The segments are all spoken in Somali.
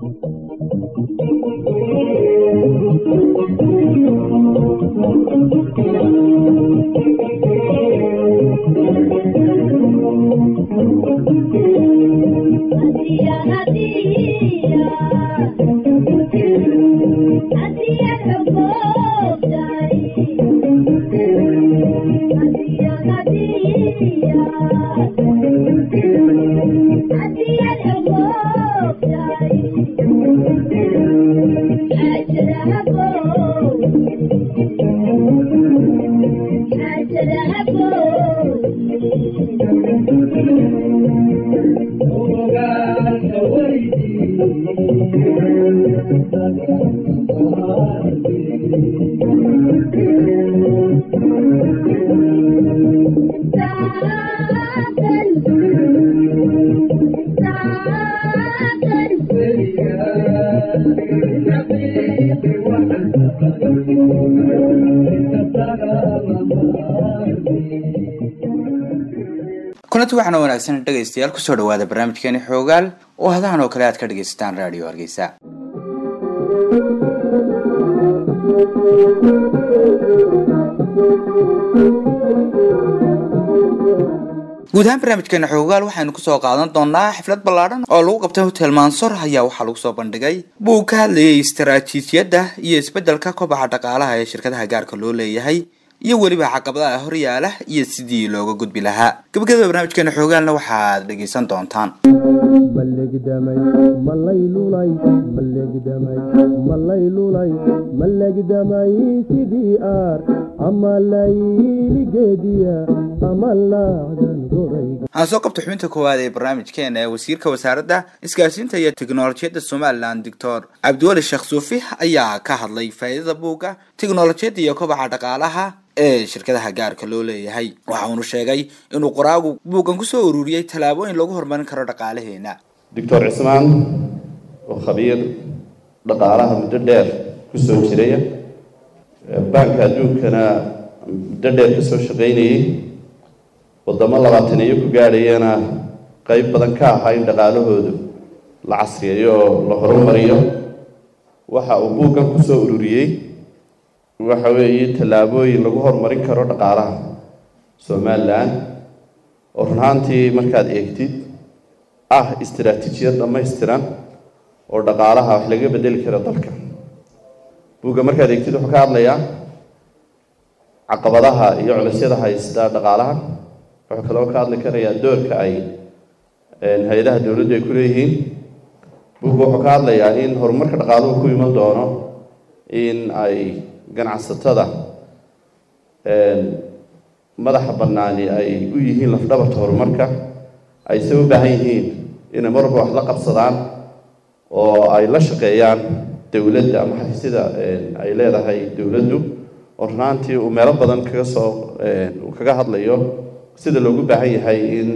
كنت waxaan wanaagsan dhageystayaal ku soo dhawaada barnaamijkeena xoogaal oo hadahan oo kale aad ka dhageystaan radio Hargeysa guud ahaan barnaamijkeena xoogaal waxaanu ku soo qaadan doonaa xaflad ballaaran oo lagu qabtay Hotel Mansour ayaa waxa lagu soo bandhigay buug ka hadlayay istiraatiijiyadda iyo isbeddelka kobaca dhaqaalaha ee shirkadaha gaarka loo leeyahay iyo waliba caqabadaha horyaala iyo sidii looga gudbi lahaa gabagabada barnaamijkeena xoogaalna waxaad dhageysan doontaan aan soo qabto xubinta koowaad ee barnaamijkeena ee wasiirka wasaaradda isgaarsiinta iyo tiknoolajiyadda Soomaaliland Dr. Cabdiwali Sheekh Suufi ayaa ka hadlay faa'iidada buugga tiknoolajiyadda iyo kobaca dhaqaalaha ee shirkadaha gaarka loo leeyahay waxa uu sheegay inuu qoraagu buugan ku soo ururiyay talaabooyin lagu horumarin karo dhaqaalaheena Dr. Ismaan oo khabiir dhaqaalaha muddo dheer ku soo jiray banka adduunkana muddo dheer ka soo shaqeynayay wadamo 20 ku gaarayna qayb badan ka ah in dhaqaalahoodu la casriyeeyo oo la horumariyo waxa uu buugan ku soo ururiyay waxa weeye talaabooyin lagu horumarin karo dhaqaalaha Soomaaliland oo runtii markaad eegtid istiraatiijiyad dhammaystiran oo dhaqaalaha wax laga bedeli karo dalka buuga markaad eegtid wuxuu ka hadlayaa caqabadaha iyo culaysyada haysta dhaqaalaha wuxuu kaloo ka hadli karayaa doorka ay hay'adaha dawladda ay ku leeyihiin buuga wuxuu ka hadlayaa in horumarka dhaqaaluhu ku iman doono in ay ganacsatada madaxa banaani ay u yihiin lafdhabarta horumarka ay soo baahan yihiin in marba wax la qabsadaan oo ay la shaqeeyaan dawladda ama xafiisyada ay leedahay dawladdu oo runtii uu meelo badan kaga hadlayo sida loogu baahan yahay in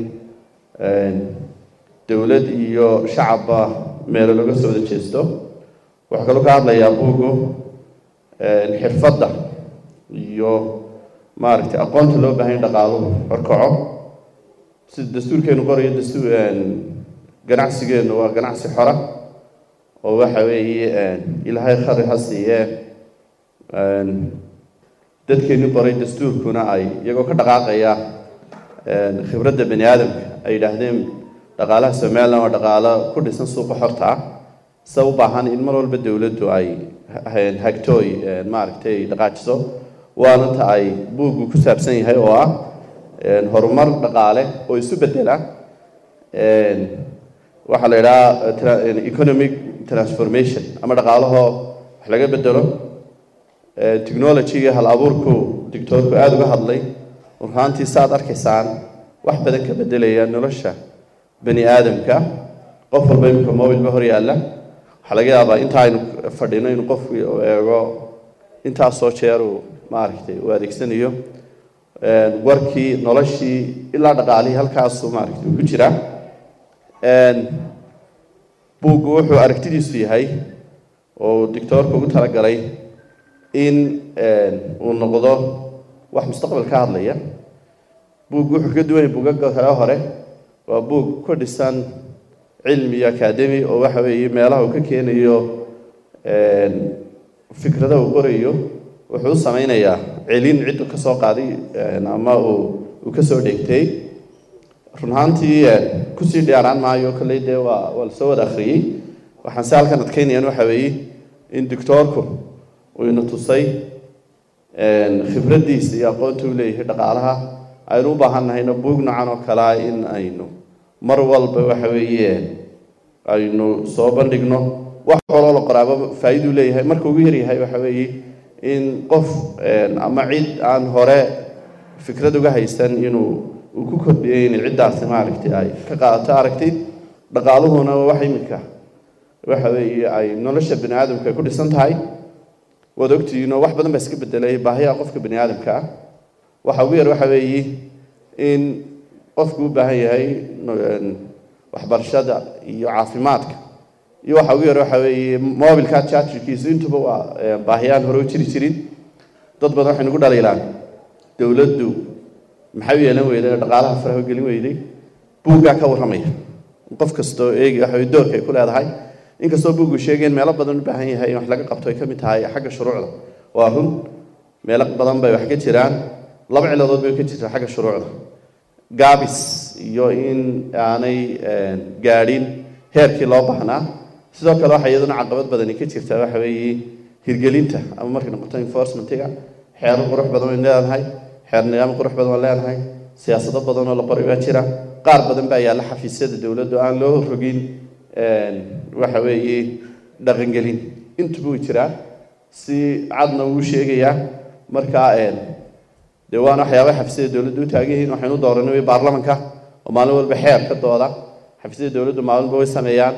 dawlad iyo shacabba meelo laga soo jeesto waxa kaloo ka hadlayaa buugu xirfadda iyo maaragtay aqoonta loo baahan yahay dhaqaaluhu horkaco sida dastuurkeenu qorayo ganacsigeenu waa ganacsi xora oo waxa weeye ilaahay khayr ha siiyee dadkeenu qoray dastuurkuna ay iyagoo ka dhaqaaqaya khibradda bani aadamka ay yiraahdeen dhaqaalaha Soomaaliland waa dhaqaale ku dhisan suuqa xorta ah sabab baahan in mar walba dawladdu ay hagtooy maaragtay dhaqaajiso waana ta ay buugu ku saabsan yahay oo ah horumar dhaqaale oo isu bedela waxa la yiraahdaa economic transformation ama dhaqaalaha wax laga bedelo technology hal abuurku doctorku aad uga hadlay runtii saad arkaysaan wax badan ka bedelaya nolosha bani aadamka qof walba inuu mobile hor yaala waxa laga yaabaa inta aynu fadhino in qofku eego inta soo jeero maaragtay oo adeegsanayo warkii noloshii ilaa dhaqaalihii halkaas maaragtay ku jira buugu wuxuu aragtidiisu yahay oo doctorku ugu talagalay in uu noqdo wax mustaqbalka ka hadlaya buugu wuxuu ka duwan yahay buugaagga hore waa buug ku dhisan cilmi academy oo waxa weeye meelaha uu ka keenayo fikradaha uu qorayo wuxuu samaynayaa celin cid ka soo qaaday ama uu ka soo dhigtay runtii ku sii dheeraan maayo kale waa la soo wada akhriyay waxaan saalkan adkeynayaan waxa weeye in doctorku uu ina tusay khibradiisa iyo aqoonta uu leeyahay dhaqaalaha aynu u baahanahayna buug noocan oo kale in aynu mar walba waxa weeye aynu soo bandhigno wax walba la qoraabo faa'iido leeyahay marka ugu yar yahay waxa weeye in qof ama cid aan hore fikrad uga haysan inuu ku kordhiyay in ciddaasi maaragtay ay ka qaadato aragtid dhaqaaluhuna wax imika waxa weeye ay nolosha bini aadamka ku dhisan tahay wada ogtiino wax badan baa iska bedelay baahiyaha qofka bini aadamka waxa ugu yar waxa weeye in qofku u baahan yahay waxbarashada iyo caafimaadka iyo waxa ugu yar waxa weeye mobilka chargerkiisu intuba waa baahiyaan hore u jirin dad badan waxay nagu dhaliilaan dawladdu maxay yeelan weyday dhaqaalaha faraha gelin weyday buugga ka warramaya qof kasto eegi waxa doorka ay ku leedahay inkastoo buuggu sheegeen meelo badan u baahan yahay in wax laga qabto ay ka mid tahay xagga shuruucda waa run meelo badan bay wax ka jiraan laba ciladood bay ka jirtaa xagga shuruucda gaabis iyo in aanay gaadhin heerkii loo baahnaa sidoo kale waxa iyaduna caqabad badan ka jirtaa waxa weeye hirgelinta ama markay noqoto enforcement-ga xeerar qurux badan ay leedahay xeer nidaam qurux badan oo leedahay siyaasado badan oo la qoray baa jira qaar badan baa yaala xafiisyada dawladda aan loo rogin waxa weeye dhaqangelin intuba way jiraan si cadna uu sheegayaa marka dee waana waxyaabaha xafiisyada dawladda u taagan yihiin waxaynu dooranay baarlamanka oo maalin walba xeer ka dooda xafiisyada dawladdu maalin walba way sameeyaan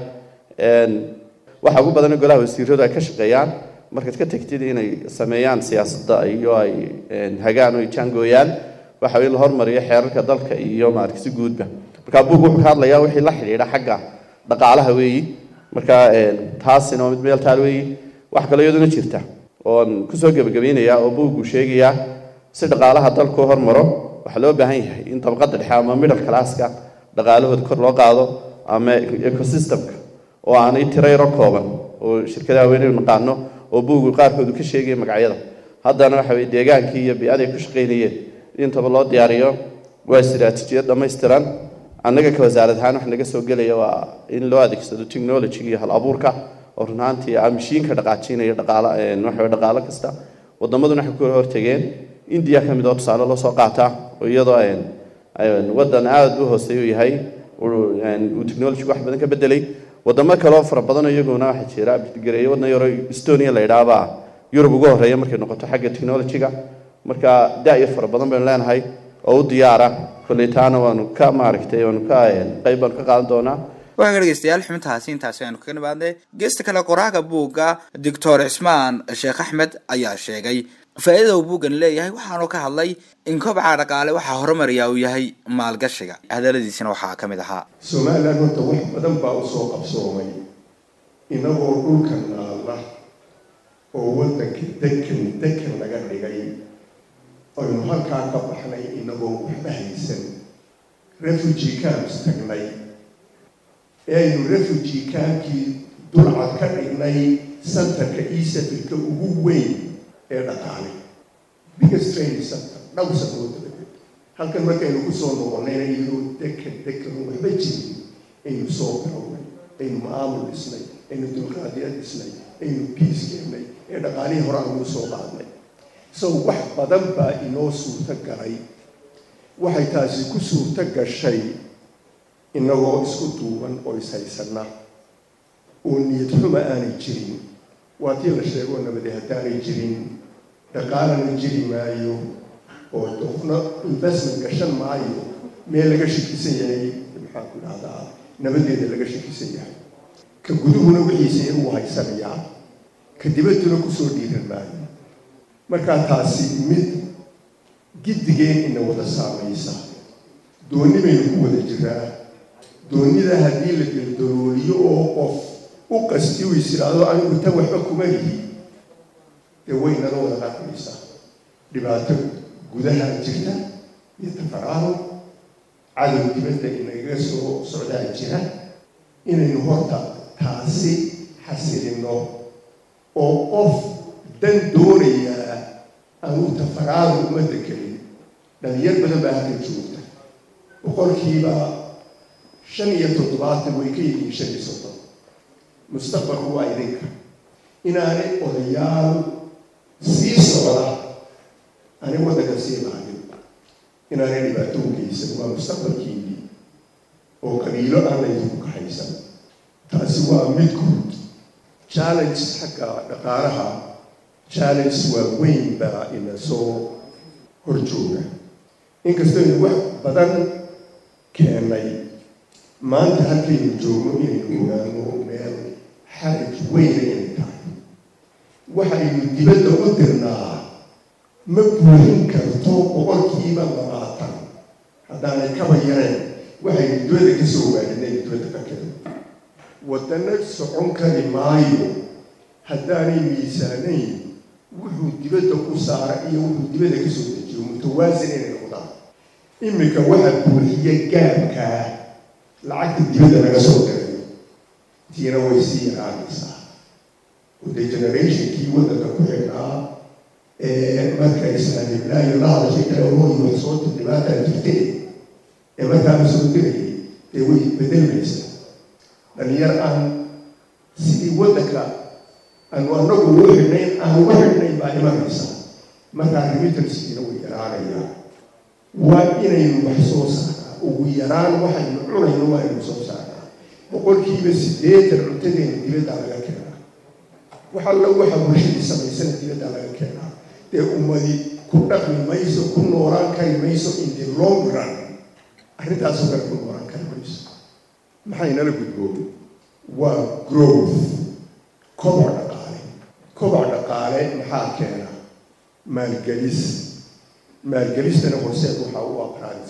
waxa ugu badan golaha wasiiradu ay ka shaqeeyaan markaad ka tagtid inay sameeyaan siyaasadda iyo ay hagaan oo jaangooyaan waxa weeye la hormariyo xeerarka dalka iyo maaragtay si guudba marka buug wuxuu ka hadlayaa wixii la xiriira xagga dhaqaalaha weeyi marka taasina mid meel taal weeyi wax kale iyaduna jirta oo ku soo gabagabeynaya oo buugu sheegaya si dhaqaalaha dalku hormaro waxa loo baahan yahay in tabaqada dhexe ama middle class-ka dhaqaalahooda kor loo qaado ama ecosystem-ka oo aanay tirayro kooban oo shirkadaha weyn ay naqaano oo buugu qaarkoodu ka sheegay magacyada haddana waxa weeye deegaankii iyo biicada ay ku shaqeynayeen intaba loo diyaariyo waa istiraatiijiyad dhammaystiran annaga ka wasaarad ahaan wax naga soo gelaya waa in loo adeegsado technology iyo hal abuurka oo runaantii mashiinka dhaqaajinaya dhaqaalo kasta waddamaduna waxay ku hortageen indiya ka mid oo tusaale loo soo qaataa oo iyadoo waddan aad u hooseeyo yahay uu technology wax badan ka bedelay wadamo kale oo fara badan iyaguna waxa jira gareeyo waddan yar Estonia la yiraahdo Yurub ugu horeeya markay noqoto xagga technology-ga marka daayir fara badan baan leenahay oo u diyaara kulitaana waanu ka maaragtay waanu ka qayban ka qaadan doonaa waxaan dhageystayaal xubintaasi intaas ayaan ka nabaadnay geesta kale qoraaga buugga Dr. Ismaan Sheekh Axmed ayaa sheegay faa'iidada uu buuggan leeyahay waxaanu ka hadlay in kobca dhaqaale waxa horumariya uu yahay maalgashiga hadaladiisana waxa ka mid ahaa Soomaaliland horta wax badan baa u soo qabsoomay inagoo dhulkan naala oo waddanka degan laga dhigay aynu halkaa ka baxnay inagoo waxba haysan refugee camps tagnay aynu refugee campkii dulcad ka dhignay centerka East Africa ugu weyn ee dhaqaale biggest training center dhowr sanood halkan markaynu ku soo noqonnay iyadoo degan waxba jirin aynu soo garownay aynu maamul dhisnay aynu dulqaadiyad dhisnay aynu peace keenay ee dhaqaalihii hore aanu soo qaadnay so wax badan baa inoo suurta galay waxay taasi ku suurta gashay inagoo isku duuban oo ishaysanna oo niyad xumo aanay jirin waa tii la sheego nabadi haddaanay jirin dhaqaalana jiri maayo oo qofna investment gashan maayo meel laga shakisan yahay maxaa ku dhahdaa nabadeeda laga shakisan yahay ka guduhuna wixiisa inuu haysanayaa ka dibadduna kusoo dhiiran maayo markaa taasi mid giddigeen ina wada saamaysa dooni baynu ku wada jiraa doonida haddii la daldalooliyo oo qof u qasti u isiraado anigu tan waxba kuma lihi dee waynala wada qaadmaysaa dhibaato gudaha jirta iyo tafaraaro cadow dibadda inaga soo socdaa jira inaynu horta taasi xasilino oo qof dan doonayaa aanu tafaraadu ummadda kelin dhalinyar badan baa halkan joogta boqolkiiba 75 way ka yihiin 50 mustaqbalku waa idinka inaanay odayaal sii socda aanay waddanka sii lahayn inaanay dhibaato u geysan waa mustaqbalkiinii oo qabiilo aan laydinku kaxaysan taasi waa mid guud challenge xagga dhaqaalaha challenge waa weyn baa ina soo horjooga inkastoo inu wax badan keenay maanta halkaynu joogno inaynu ogaano meel xaraj weyn inay tahay waxaynu dibadda u dirnaa ma buuxin karto boqolkiiba 20 haddaanay kaba yareen waxaynu dibadda ka soo waarinay dibadda ka keen waddanna socon kari maayo haddaanay miisaanayn wuxuu dibadda ku saara iyo wuxuu dibadda ka soo dejiyo mutawaasin inay noqdaan iminka waxa buuxiya gaabkaa lacagta dibadda laga soo diray tiina way sii yaraanaysaa oo dee generationkii waddanka ku xidhnaa marka islaamilaayo la hadashay kale ooyi wax soo dhibaataa jirtay markaaba soo dirayay dee way bedelmaysaa dhalinyar aan sidii waddanka aanu anagu ugu xidhnayn aan uga xidhnayn baa imanaysa markaa remittancekiina way yaraanayaa waa inaynu wax soo saarnaa ugu yaraan waxaynu cunayno waa inaynu soo saarnaa boqolkiiba 80 cuntadeena dibadda laga keenaa wax alla waxa bulshadii samaysana dibadda laga keenaa dee ummadi ku dhaqmi mayso ku noolaan kari mayso in the long run arrintaasoo kale ku noolaan kari mayso maxaynala gudboobay waa growth koboc dhaqaale maxaa keena maalgelistana horseed waxaa u ah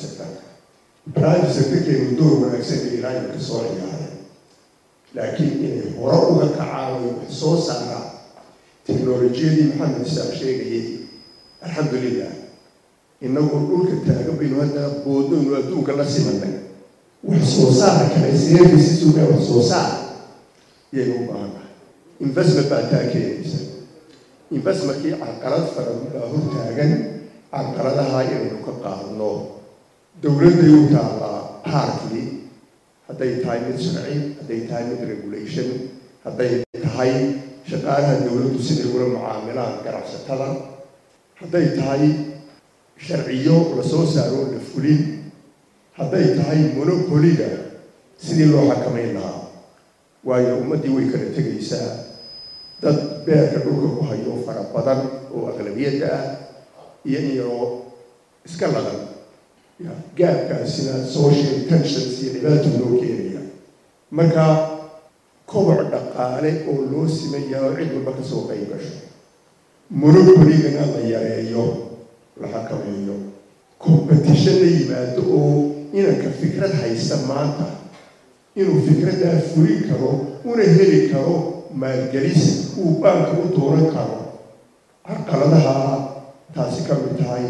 private sector-keenu door wanaagsan ee ilaahay ka soo ciyaareen laakiin inay hore uga kacaan oo wax soo saaraan teknolojiyadii maxamed isaaq sheegayay alxamdulilah inagoo dhulka taagan baynu hadda boodnoynu adduunka la simanay wax soo saara kale seerkisisuga wax soo saar iyaynu u baahannahay investment baa taa keenaysa investmentkii carqalad fara hortaagan carqaladaha inaynu ka qaadno dowladday u taallaa partly hadday tahay mid sharci hadday tahay mid regulation hadday tahay shaqaalaha dowladdu siday ula mucaamilaan ganacsatada hadday tahay sharciyo la soo saaro la fulin hadday tahay monopoliga sidii loo xakamayn lahaa waayo ummaddii way kala tegaysaa dad beerka dhulka ku hayo fara badan oo aqlabiyadda ah iyo iyagoo iska ladan gaabkaasina social tensions iyo dhibaato loo keenaya marka koboc dhaqaale oo loo simayaa oo cid walba ka soo qayb gasho monopoligana la yareeyo la xakameeyo competition la yimaado oo inanka fikrad haysta maanta inuu fikraddaa fulin karo una heli karo maalgelis uu baanka u dooran karo carqaladaha taasi ka mid tahay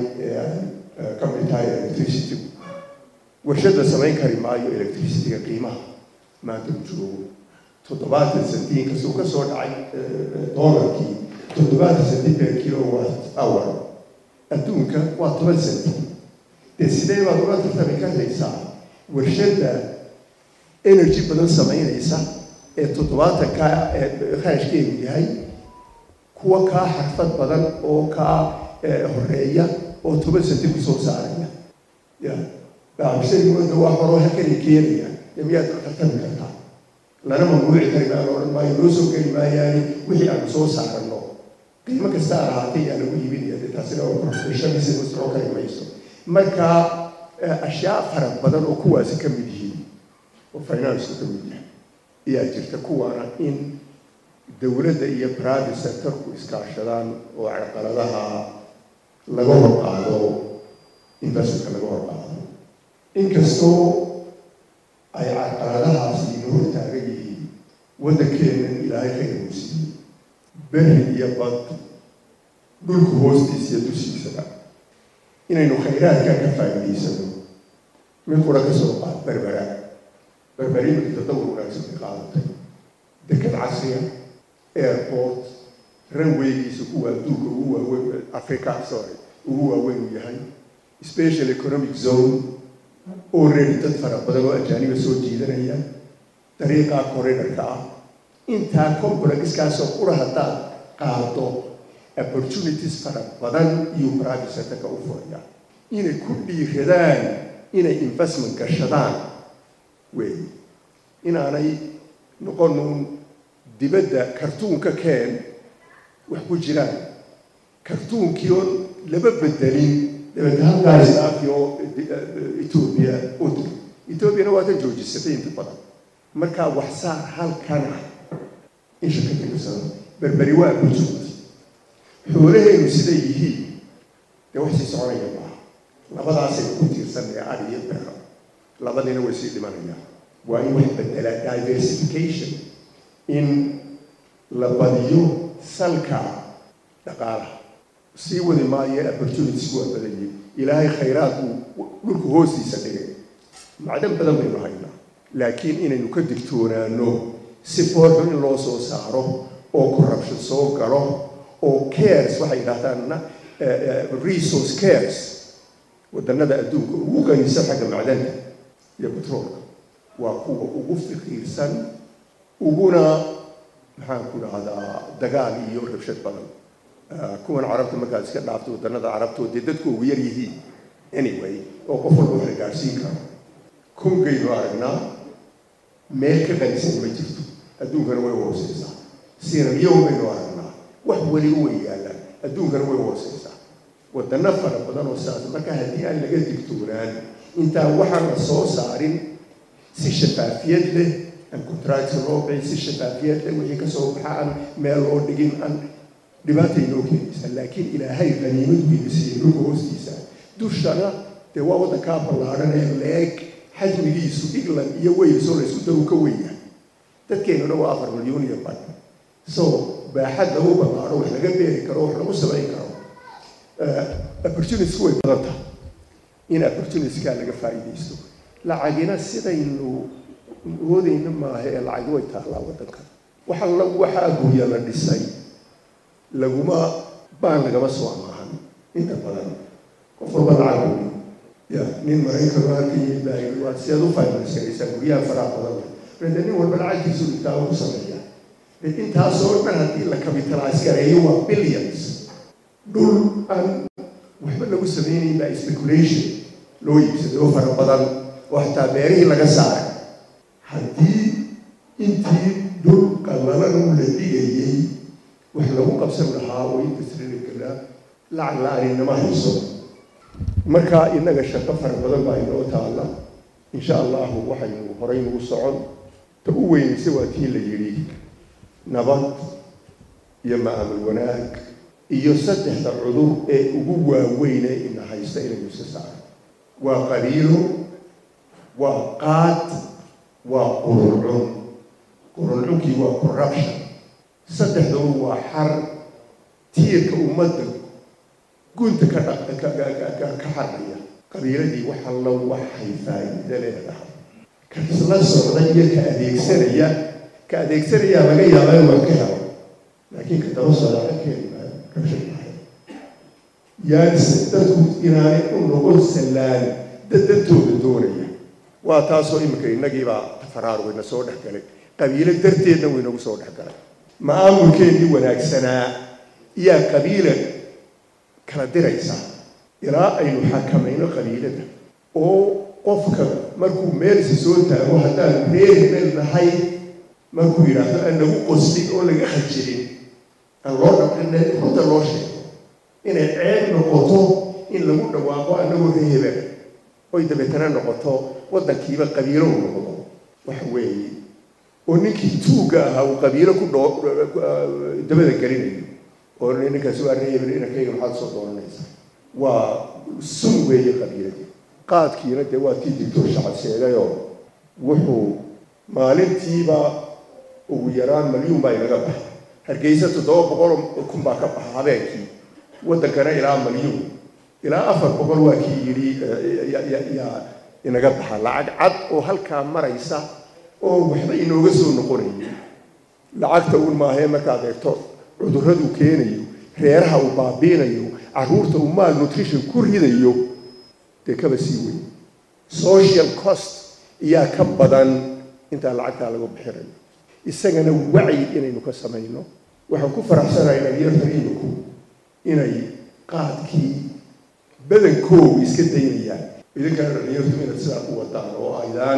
electricity warshadda samayn kari maayo electricityga qiimaha maanta u joogo 70 sentiin kasoo ka soo dhacay doolarkii 70 sentiin per kilowatt hour adduunka waa 10 sentiin dee sidee baad ula tartami karaysaa warshadda energy badan samaynaysa ee 70 ka kharashkeedu yahay kuwa kaa xirfad badan oo kaa horeeya oo 10 sentiin kusoo saaraya bacabshayguwada waa horoo hakani keenaya miyaad tartami kartaa lana mamnuuci kari maa la odhan maayo loo soo geli maayaani wixii aanu soo saarano qiimo kasta ahaatay yaa lagu iibinaya dee taasina oo professionalism soo kari mayso marka ashyaa fara badan oo kuwaasi ka mid yihiin oo finance ka mid yahay ayaa jirta kuwaana in dowladda iyo private sectorku iskaashadaan oo carqaladaha laga hor qaado investmentka laga hor qaado inkastoo ay carqaladahaasi inoo hortaagan yihiin waddankeena ilaahay khayr uu siiyey berri iyo bad dhulku hoostiisa iyo dushiisaba inaynu khayraadka ka faa'iidaysano mid qura ka soo qaad berbera بربرين تطور وناسب قاعدة دكان عصرية airport runway هو دوك هو أفريقيا sorry وهو وين وياهي special economic zone already تدفع بدلوا أجانب سود جيدا هي طريقة كوريدور كا إنت complex كاسو كورا هتا قاعدة opportunities فرا بدل يبرع بساتك أوفريا إن كل خدان إن investment كشدان وين إن أنا نقول دبدا كرتون كان وحكو جيران كرتون كيون لببدلين لبدا هذا في إثيوبيا أوتو إثيوبيا نواتن جوجي ستين تبدا مركا وحصار هل كان إيش كتير مثلا بربري واحد بجوز حوله مسديه يوحسي سعري الله لبدا سيكون سنة عادية بخا لبدا نوسي لمانيا وأي واحد بدل diversification in labadiyo salka dhaqaalaha sii wadi maayo opportunities waa badan yihiin ilaahay khayraad uu dhulka hoostiisa dhigay macdan badan baynu haynaa laakiin inaynu ka digtoonaano si foorxun in loo soo saaro oo corruption soo galo oo cares waxay yidhaahdaan resource cares wadannada adduunka ugu qanisan xagga macdanta iyo petroolka waa kuwa ugu fiqiirsan uguna maxaan ku dhahdaa dagaal iyo rabshad badan kuwan carabta markaad iska dhaafto wadannada carabta dee dadku ugu yar yihiin anyway oo qof walba wax la gaarsiin karo kongaynu aragnaa meel ka qanisan ma jirto adduunkana way hooseysaa siraliyow baynu aragnaa wax weliba way yaallaan adduunkana way hooseysaa waddanno fara badan oo saas marka haddii aan laga digtoonaan intaan waxaan la soo saarin si shafaafiyad leh أن كونتراكت الروبي الشفافيات وهي كسوق حان ميلو دقين أن دباتي نوكي لكن إلى هاي غنيمة بيصير لوكو استيسا دوشنا توا ودا كابل لارنا ليك حجم يسو إغلان يوي سوري سودو كويا تكين لو أفر مليون يبان بحد له بقارو إحنا جنبي كروح لمستوى كرو opportunity كوي بدرتها إن opportunity كان لقى فايدة يستو لا عجينا السيدة إنه هذا إنما هي العدوى تهلا ودك وحلا وحاجو يلا دساي لقوما بان لقما سوا معهن أنت بدن كفر بالعدو يا نين مريك الوالدي باي واسيادو فاينل سيريس ويا فرا بدن لأنني والبلعاد يسوي تاو سمية لكن تاسور من هذه الكابيتالايز كريوا بليونز دول أن وحنا لو سميني لا speculation لو يبصدوا فرا بدن وحتى بيري لقصار haddii intii dhul qallalan uu la dhigayay wax lagu qabsan lahaa oo industry kala lacag la'aanima hayso marka inaga shaqo fara badan baa inoo taala insha Allah waxaynu horay ugu socon ta u weynaysa waa tii la yiri nabad iyo maamul wanaag iyo saddexda cudur ee ugu waaweyn ee ina haysta inaynu iska saaro waa qabiilo waa qaad وقرنعك وcorruption صدق هو حر تيرك أمته كنت كحرية قبيلة دي وحلا وحي فايدة لها كسلا صعدية كأديك سرية مجيء غير مكها لكن كتوصل على كلمة رشيد يعني ستة إيران ونقول سلال دتو بدورية وتاسو إمكان نجيبا تفرار ونسود حكله قبيلة درتين ونسود حكله ما ممكن يولاك سنة يا قبيلة كردريسا إلى أي حكمين قبيلة أو قفك مركو ميرس سولتا وحتى مير من الحي مركو يراث أنه قصدي ولا يخجلين الله ربنا هذا الله شيء إن العين نقطه إن لم نواقع أنه رهيبه وإذا بتنا نقطه ودكيبة قبيلة ونقطه وحوي ونكي توجا أو قبيلة كل دبل الكريم ونك سؤال رهيب لنا كي نحط صوت الناس وسموه قبيلة قاد كينا دواتي دكتور شعب سيدا يوم وحو مالتي با ويران مليون باي لغبه هرجيسة تدور بقول كم باكب حباكي ودكنا إلى مليون إلى أفر بقول واكي يري يا إنك بحال عد وهل كان مريسا oo waxba inooga soo noqonayay lacagta uun maahee markaad eegto cudurradu keenayo reeraha uu baabiinayo carruurta uu malnutrition ku ridayo dee kaba sii weyn social cost iyaa ka badan intaa lacagtaa lagu bixinayo isagana wacyi inaynu ka samayno waxaan ku faraxsanahay dhalinyartariinku inay qaadkii badankoogu iska daynayaan idinkana dhalinyartu inaad sidaa u wadaan oo aydaan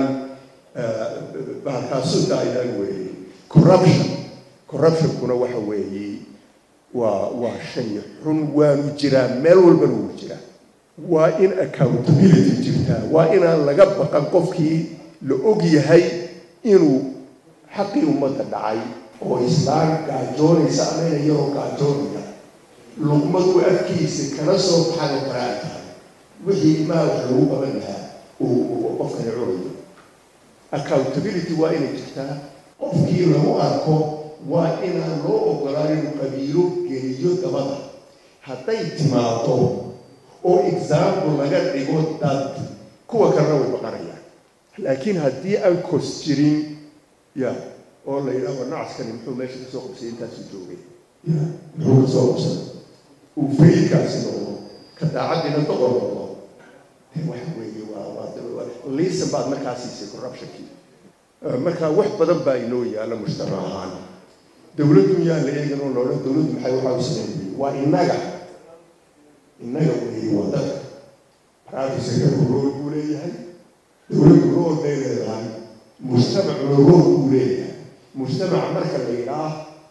bahalkaasuda aydaan weeyey corruptionkuna waxa weeye waa shay xun waanu jiraa meel walbana wuu jiraa waa in accountability jirtaa waa inaan laga baqan qofkii la og yahay inuu xaqii ummadda dhacay oo islaan gaajoonaysa anayna iyagoo gaajoonaya luqmadu afkiisa kala soo baxayo karaa tahay wixii maa wax lagu qaban lahaa uu qofkani cunayo accountability waa inay jirtaa qofkii lagu arko waa inaan loo ogolaan inuu qabiilo geliyo dabada hadday timaado oo example laga dhigo dad kuwa kalena way baqanayaan laakiin haddii aan kos jirin ya oo la yidhaahdo nacaskani muxuu meesha ka soo qabsay intaasuu joogay muxuu ka soo qabsaday uu faydkaasi noqdo ka daacaddiina doqor noqdo waxa weeye waa liisan baad markaa siisay corruptionkii markaa wax badan baa inoo yaalla mujtamac ahaan dowladdu yaa la eegan oo loodhan dowladdu maxay waxaa u sameeyey waa innaga weeye waa dadka private sector rool buu leeyahay dowladdu rool bay leedahay mujtamacuna rool buu leeyahay mujtamac marka la yidhaah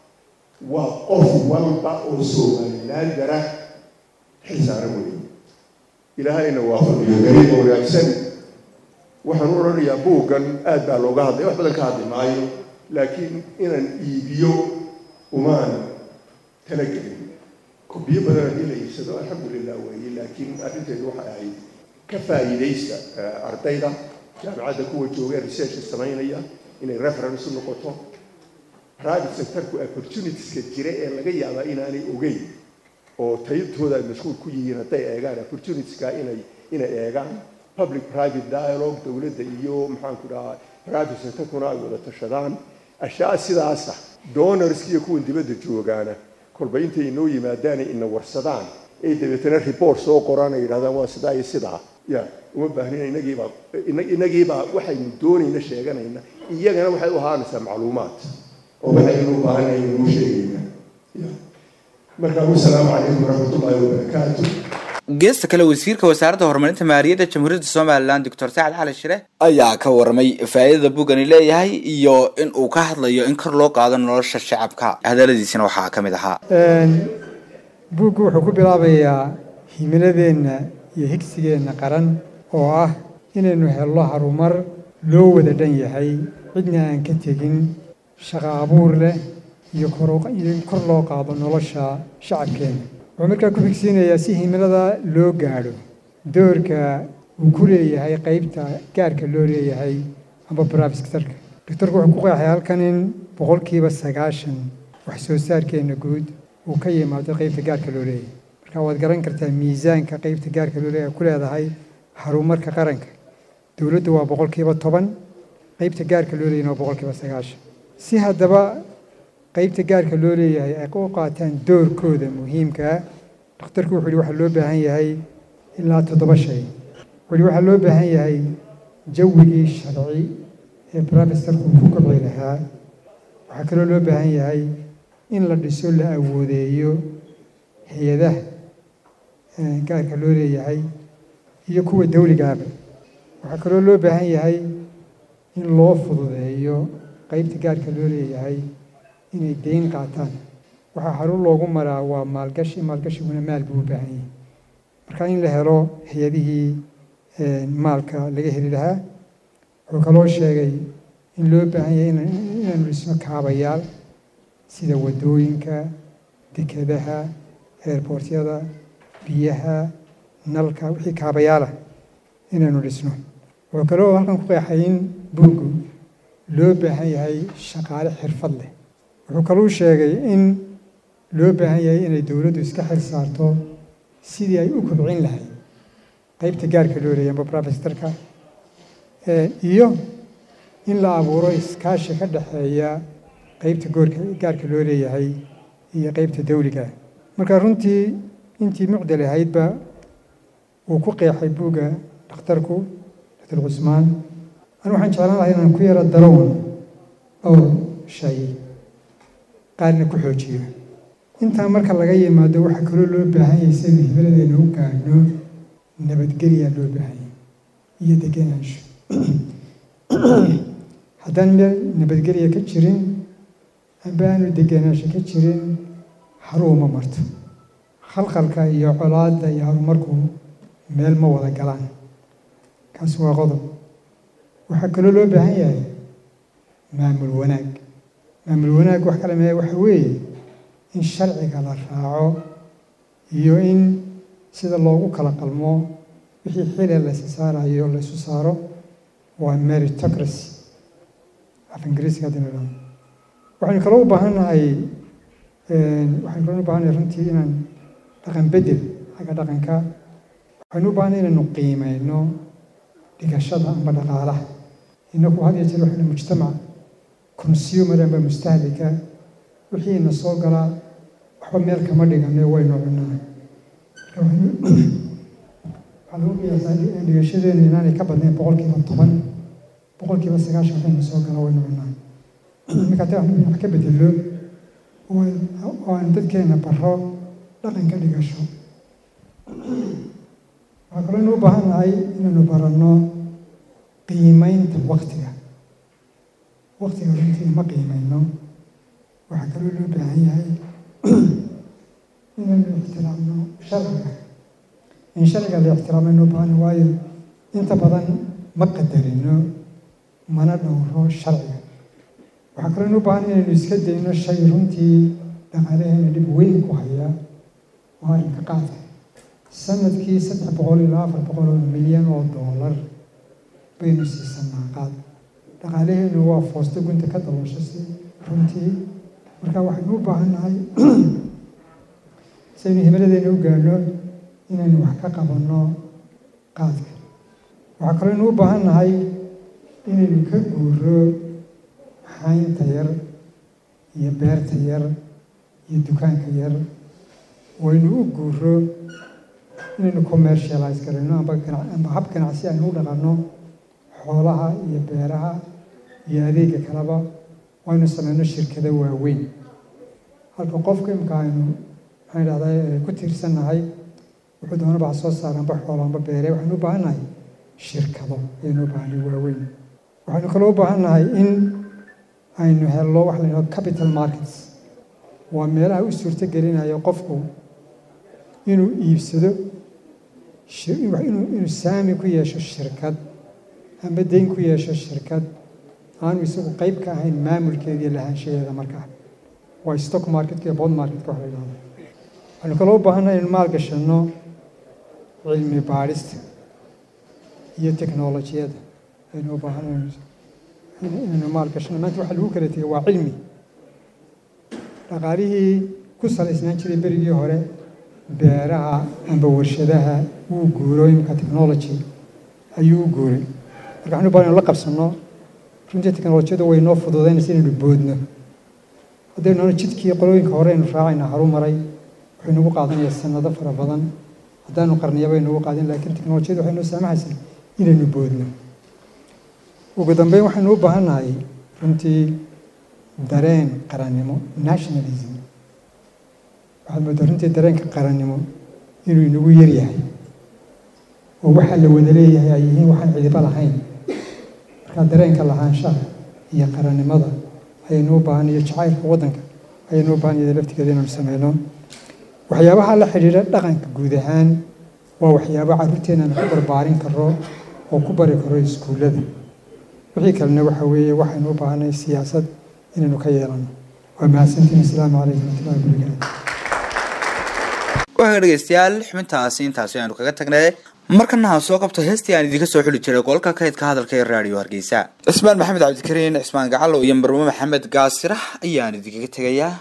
waa qof walba oo Somaliland dara xisaara weeye ilaahayna waafaqiyo dariiq wanaagsan waxaan u oranayaa buuggan aad baa looga hadlay wax badan ka hadli maayo laakiin inaan iibiyo umaan talagelin كوبيه بدل دي يسدو الحمد لله وهي لكن أنت الواحد هاي كفاية ليس أرتيدا جامعة كوة جوجا ريسيرش السماينية إن الريفرنس النقطة هذا السكتر كو opportunities كتيرة اللي جاي على إن أنا أوجي أو تيجي هذا المسؤول كوي هنا تيجي أجان opportunities كا إن أجان public private dialogue دولة اليوم محن كذا private sector كنا ولا تشدان أشياء سياسة donors كي يكون دبده جوجانا كل بينتي إنه يماداني إنه ورصدان إيه دبتنا ريبورت سو قرانا هذا واسدا يسدا يا ومبهنين نجيبا وحي من دوني نشيغانا إن إيانا وحي وهانسا معلومات وبحي إنه بهنا إنه شيء يا مركب السلام عليكم ورحمة الله وبركاته geesta kale wasiirka wasaaradda horumarinta maaliyadda jamhuuriyadda Soomaaliland Dr. Saad Cali Shire ayaa ka warmay faa'iidada buugani leeyahay iyo in uu ka hadlayo in kor loo qaado nolosha shacabka hadaladiisana waxa ka mid ahaa buuggu wuxuu ku bilaabayaa himiladeena iyo higsigeena qaran oo ah inaynu helno horumar loo wada dhan yahay cidna aan ka tegin shaqo abuur leh iyo kor loo qaado nolosha shacabkeena ومركا كوفيكسين يا سيه من هذا لو قالوا دورك وكله هاي قيبته كارك اللوري هاي أبو برافس كترك كترك وحقوق حيال كانين بقول كي بس عشان وحسوسار كي نجود وكي ما تقيبته كارك اللوري مركا وادقرن كرت ميزان كقيبته كارك اللوري كل هذا هاي حرومر كقرنك دولته وبقول كي بطبعا قيبته كارك اللوري إنه بقول كي بس عشان سيه هذا qaybta gaarka loo leeyahay ay ku qaataan doorkooda muhiimka ah dhakhtarku wuxuu waxa loo baahan yahay ilaa 7 shay waxa loo baahan yahay jawigii sharci ee professorku ku kobcay lahaa waxa kale loo baahan yahay in la dhiso la awoodeeyo hay'adaha gaarka loo leeyahay iyo kuwa dawliga ah waxa kale loo baahan yahay in loo fududeeyo qaybta gaarka loo leeyahay inay deyn qaataan waxa xarun loogu maraa waa maalgashiguna maal buu u baahan yahay marka in la helo hay'adihii maalka laga heli lahaa wuxuu kaloo sheegay in loo baahan yahay inaanu dhisno kaabayaal sida wadooyinka dekedaha airportyada biyaha nalka wixii kaabayaala inaanu dhisno wuxuu kaloo halkan ku qeexay in buuggu loo baahan yahay shaqaale xirfad leh wuxuu kaloo sheegay in loo baahan yahay inay dawladdu iska xil saarto sidii ay u kobcin lahayd qaybta gaarka loo leeyahay professorka iyo in la abuuro iskaashi ka dhexeeya qaybta gaarka loo leeyahay iyo qaybta dawliga marka runtii intii mucdal ahaydba uu ku qeexay buugga dhakhtarku Dr. Cusmaan anu waxaan jeclaan lahaa inaan ku yara daroon dhowr shay qaarna ku xoojiyo intaa marka laga yimaado waxa kaloo loo baahan yahay si himiladeena u gaadhno nabadgelya loo baahan yahay iyo degenaansho haddaan meel nabadgelya ka jirin amba aanu degenaansho ka jirin haruma marto khalkhalka iyo colaadda iyo horumarku meel ma wada galaan kaas waa qodob waxaa kaloo loo baahan yahay maamul wanaag wax kale mee waxa weeye in sharciga la raaco iyo in sida loogu kala qalmo wixii xilli la saarayo la isu saaro waa meritocracy af ingiriisiga hadii waxaan kaloo u baahanahay runtii inaan dhaqan bedel xagga dhaqanka waxaan u baahanahay inaynu qiimayno dhigashada amba dhaqaalaha inagu had iyo jeer waxaynu mujtamac consumer amba mustahlika wixii na soo galaa waxba meel kama dhigano waynu cunaa waxaa lagu qiyaasaa dhigashadeenu inaanay ka badnayn 10%, 9% waxaynu soo gala waynu cunaa marka taa wax ka bedelo oo aan dadkeena baro dhaqanka dhigasho waxaa kaloo inuu u baahan nahay inaynu baranno qiimaynta waqtiga runtii ma qiimayno waxaa kaloo loo baahan yahay inaynu ixtiraamno sharciga in sharciga la ixtiraamaynu baahan waayo inta badan ma qadarino mana dhowro sharciga waxaa kaloo inuu baahan inaynu iska dayno shay runtii dhaqaalaheena dhib weyn ku haya oo arrinka qaadka sanadkii 300 ilaa 400 milyan oo dollar baynu siisanaa qaad dhaqaalaheenu waa foosto gunta ka dabooshay runtii marka waxaynu u baahannahay saynu himiladeena u gaadhno inaynu wax ka qabanno qaadka waxaa kaloo inuu u baahannahay inaynu ka guuro haynta yar iyo beerta yar iyo dukaanka yar waynu u guuro inaynu commercialize garayno amba hab ganacsi aynu u dhaqanno xoolaha iyo beeraha iyo adeega kaleba waynu samayno shirkado waaweyn halka qofka imka aynu maxaan idhahdaa ku tiirsannahay wuxuu doonaba ha soo saara amba xoolo amba beere waxaynu u baahannahay shirkado ayaynu u baahannahay waaweyn waxaynu kaloo u baahannahay in aynu helno wax la yidhahdo capital markets waa meelaha u suurto gelinayo qofku inuu iibsado inuu saami ku yeesho shirkad amba dayn ku yeesho shirkad aanu isagu qayb ka ahayn maamulkeeda iyo lahaanshaheeda markaa waa stock marketka iyo bond marketka wax la yidhahdo waxaynu kaloo u baahannahay inaynu maalgashanno cilmi baadhista iyo teknolojiyada aynu u baahannahay inaynu maalgashanno maanta waxa lagu kala tegay waa cilmi dhaqaalihii ku salaysnaan jiray berigii hore beeraha amba warshadaha wuu guuro imika technology ayuu u guuray marka waxaynu u baahan inaynu la qabsanno runtii teknolojiyadu way noo fududaynaysa inaynu boodno haddaynu noona jidkii qolooyinka hore aynu raacayna harumaray wuxuu nagu qaadanayaa sanado fara badan haddaanu qarniyaba aynu ugu qaadin laakiin teknolojiyadu waxay noo saamaxaysaa inaynu boodno ugu dambeyn waxaynu u baahannahay runtii dareen qarannimo nationalism waxaad moodaa runtii dareenka qarannimo inuu inagu yar yahay oo waxaa la wada leeyahay ay yihiin waxaan cidiba lahayn markaa dareenka lahaanshaha iyo qarannimada ayaynu u baahan iyo jacaylka waddanka ayaynu u baahan yahay laftigeeda inaynu sameyno waxyaabaha la xidhiidha dhaqanka guud ahaan waa waxyaabo carruurteena aan ku barbaarin karo oo ku bari karo iskuullada wixii kalena waxa weeye waxaynu u baahanay siyaasad inaynu ka yeelano waa mahadsantiin asalaamu calaykum waraxmatullahi wabarakaatu waxaa dhegeystayaal xubintaasi intaasi aynu kaga tagnay markana ha soo qabto heestii aan idinka soo xuli jiray qolka kaydka hadalka ee raadiyo Hargeysa Ismaan Maxamed Cabdikariin Ismaan Gacalo iyo Marwo Maxamed Gaasirax ayaan idinkaga tagayaa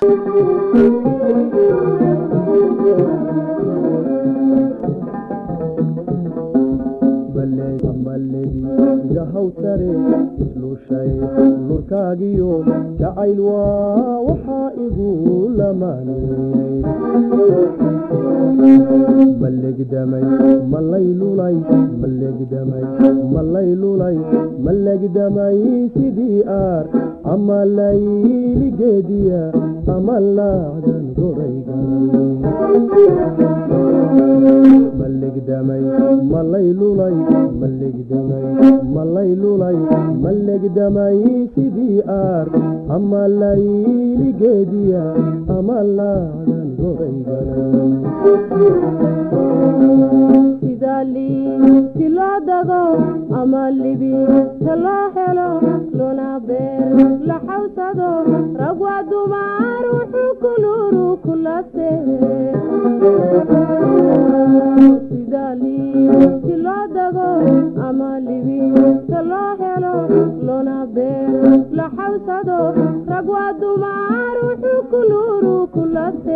hawtare islu shay nurkaagiyo jacayl waa waxaa igu lamaaniyey malegdamay malaylulay malegdamay malaylulay malegdamay sidii aar ama layligeediya ama laacdan goraygalay malegdamay malaylulay malegdamay malaylulay malegdamay sidii aar ama layligeediya ama laacdan goraygalay sidali siladago ama libi tala helo lona beer la xawsado ragwa dumar wuxuu kuluru kulase sidali siladago ama libi tala helo lona beer la xawsado ragwa dumar wuxuu kuluru kulase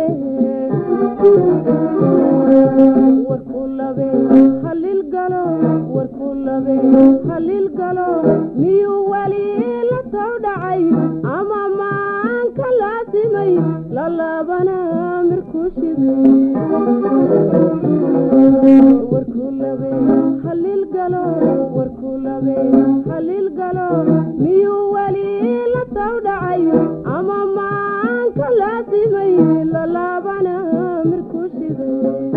warkulabe halil galo warkulabe halil galo miyu wali la soo dhacay ama maanka laasimay lalabana mirkushide warkulabe halil galo warkulabe halil galo miyu wali la soo dhacay ama maanka laasimay lalabana mirkushide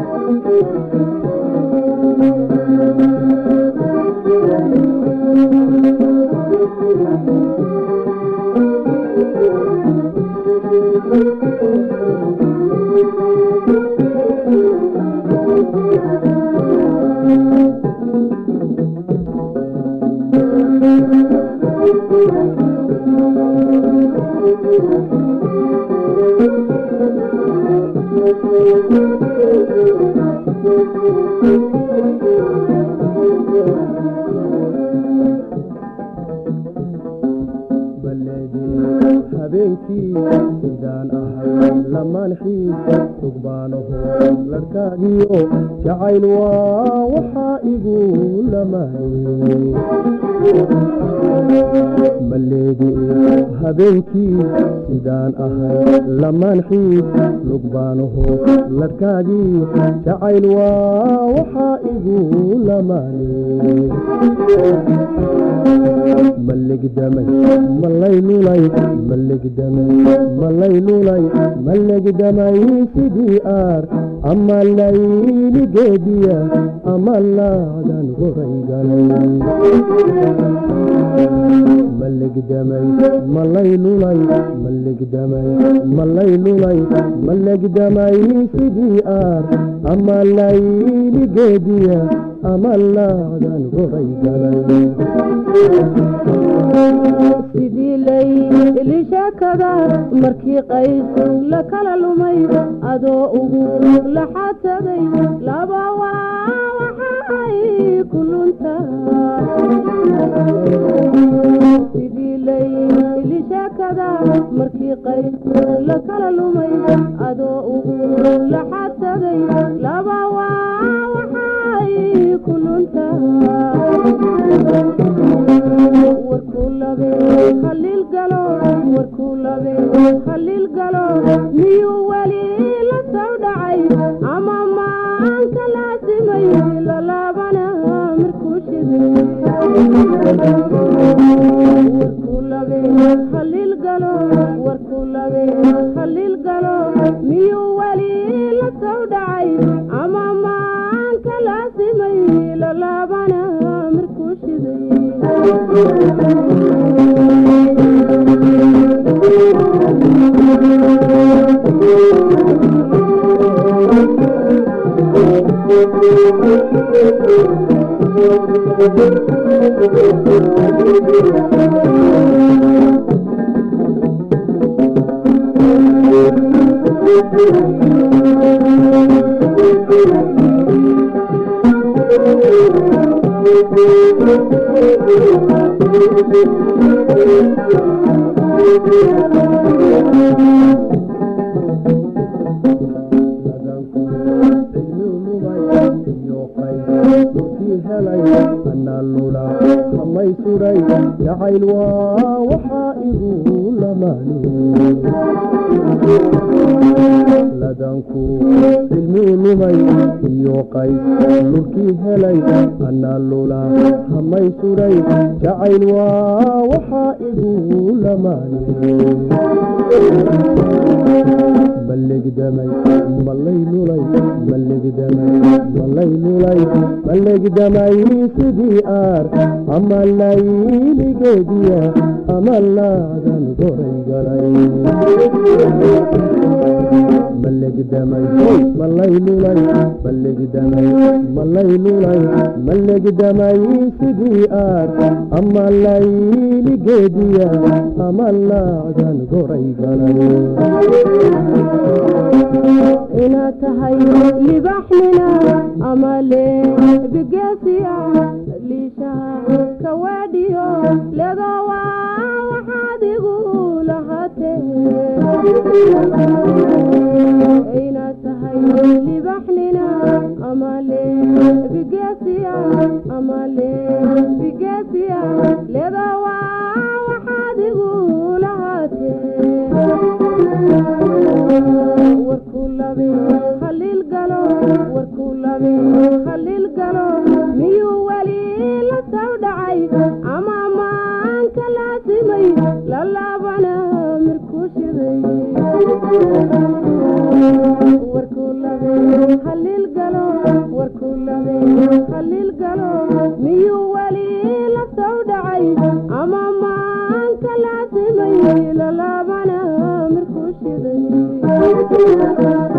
habeenkii sidaan ahay lamaan xiis tugbaanaho larkaagiyo jacayl waa waxaa igu lamaaniyey maleedi habeenkii sidaan ahay lamaan xiis tugbaanaho larkaagiyo jacayl waa waxaa igu lamaaniyey malegdamay malaylulay malegdamay malaylulay malegdamay sidii aar ama layligeediya ama laacdan goraygalay malegdamay malaylulay malegdamay malaylulay malegdamay sidii aar ama layligeediya ama laacdan goraygalay sidii laylishaakada markii qays la kala lumay adoo ugu laxataday laba waa waxay kulunta sidii laylishaakada markii qays la kala lumay adoo ugu laxataday laba waa waxay kulunta warkulabe halil galo warkulabe halil galo miyu wali la soo dhacay ama maanka laasimay lalabana mirkushide warkulabe halil galo warkulabe halil galo miyu wali la soo dhacay ama maanka laasimay lalabana mirkushide همي سوري جعيل وحائه لماني لدنكو فيلمي لمي يوقي لكي هلي أنا اللولا همي سوري جعيل وحائه لماني ملك دمي ملي لولي ملك دمي ملي لولي ملك دمي سدي أما الليل قديا أما اللعدن قري قري ملك دمي ملي لولي ملك دمي ملي لولي ملك دمي سدي أما الليل قديا أما اللعدن قري قري إنا تهي لبحلنا أمالي بقاسيا ليشا كواديو لغوا وحادقو لهاتي إنا تهي لبحلنا أمالي بقاسيا أمالي بقاسيا لغوا وحادقو لهاتي وكل خليل قالو وكل خليل قالو ميو ولي لتودعي أماما كلاسمي لا بنا مركوشي وكل خليل قالو وكل خليل قالو ميو ولي لتودعي أماما كلاسمي لا بنا مركوشي